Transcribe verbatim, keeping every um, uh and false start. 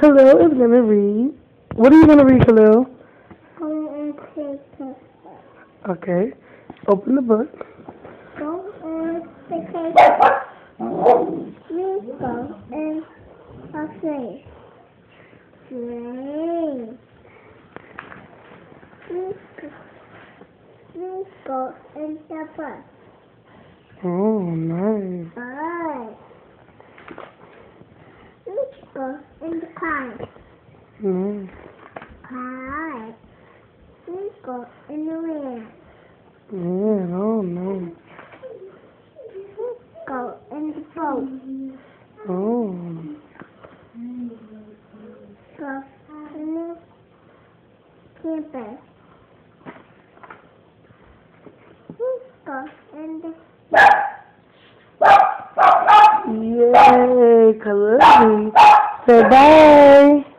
Khalil is going to read. What are you going to read, Khalil? Go and take Okay. Open the book. Go and take We go and play. Play. We go. We go in the bus. Oh, nice. Alright. We go in the car. Nice. Car. We go in the van. Yeah, oh, nice. We go in the boat. Oh. Go in the campus. We go in the Yay, Khalil. Say bye.